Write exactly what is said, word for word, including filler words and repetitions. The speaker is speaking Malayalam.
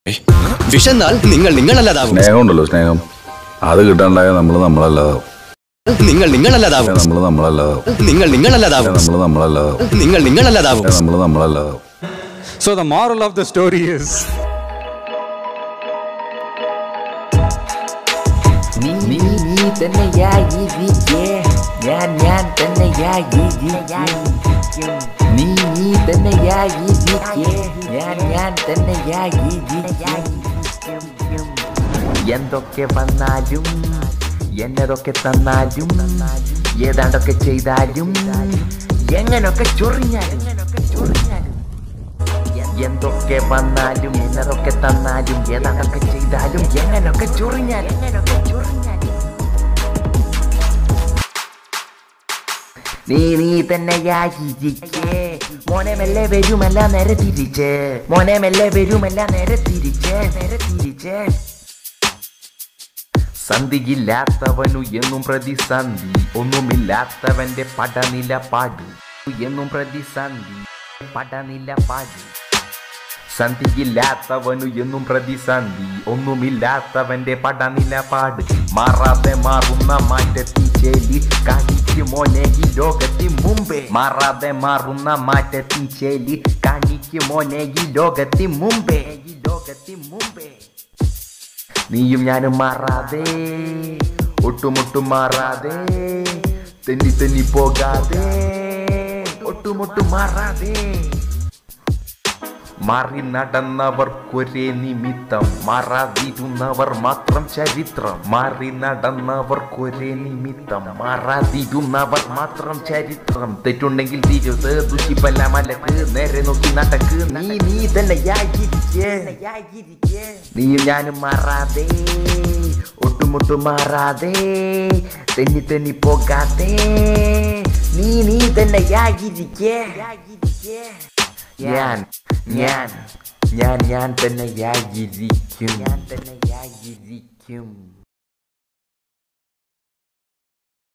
വിശന്നാൽ നിങ്ങൾ നിങ്ങളല്ലാതാവും. സ്നേഹമുണ്ടല്ലോ, സ്നേഹം അത് കിട്ടാണ്ടായ നമ്മൾ നമ്മളല്ലാതാവും. നിങ്ങൾ നിങ്ങളല്ലാതാവും. നമ്മൾ നമ്മളല്ലാതാവും. നിങ്ങൾ നിങ്ങളല്ലാതാവും. നമ്മൾ നമ്മളല്ലാതാവും. നിങ്ങൾ നിങ്ങളല്ലാതാവും. നമ്മൾ നമ്മളല്ലാതാവും. So the moral of the story is Nee Nee Nee thanne yaagirike nyan nyan thanne yaagirike Nee Nee thanne yaagirike nyan nyan thanne yaagirike എന്തൊക്കെ വന്നാലും എന്നതൊക്കെ തന്നാലും ഏതാണ്ടൊക്കെ ചെയ്താലും എങ്ങനൊക്കെ ചൊറിഞ്ഞാലും എന്തൊക്കെ വന്നാലും എന്നതൊക്കെ തന്നാലും ഏതാണ്ടൊക്കെ ചെയ്താലും എങ്ങനൊക്കെ ചൊറിഞ്ഞാലും നീ നീ തന്നെയായിരിക്കേ മോനെ മെല്ലെ വരുമല്ല നേരെ തിരിച്ച് മോനെ മെല്ലെ വരുമല്ല നേരെ തിരിച്ച് നേരെ തിരിച്ച് സന്ധിയില്ലാത്തവനു എന്നും പ്രതിസന്ധി ഒന്നുമില്ലാത്തവന്റെ പടനിലപാട് എന്നും പ്രതിസന്ധി പടനിലപാട് സന്ധിയില്ലാത്തവനു എന്നും പ്രതിസന്ധി ഒന്നുമില്ലാത്തവന്റെ പടനിലപാട് മാറാതെ മാറുന്ന മാറ്റത്തിൻ ചേലി കാണിക്കുമോനെ ഈ ലോകത്തിൻ മുമ്പേ മാറാതെ മാറുന്ന മാറ്റത്തിൻ ചേലി കാണിക്കുമോനെ ഈ ലോകത്തിൻ മുമ്പേ ഈ ലോകത്തിൻ മുമ്പേ നീയും ഞാനും മാറാതെ ഒട്ടുമൊട്ടും മാറാതെ തെന്നി തെന്നി പോകാതെ ഒട്ടുമൊട്ടും മാറാതെ മാറി നടന്നവർക്കൊരേ നിമിത്തം മാറാതിരുന്നവർ മാത്രം ചരിത്രം മാറി നടന്നവർക്കൊരേ നിമിത്തം മാറാതിരുന്നവർ മാത്രം ചരിത്രം തെറ്റുണ്ടെങ്കിൽ തിരുത് ദുഷിപ്പല്ല മലക്ക് നേരെ നോക്കി നടക്ക് നീ നീ തന്നെയായിരിക്കേ നീയും ഞാനും മാറാതെ ഒട്ടുമൊട്ടും മാറാതെ തെന്നി തെന്നി പോകാതെ നീ നീ തന്നെയായിരിക്കേ ഞാൻ ഞാൻ ഞാൻ ഞാൻ തന്നെയായിരിക്കും ഞാൻ തന്നെയായിരിക്കും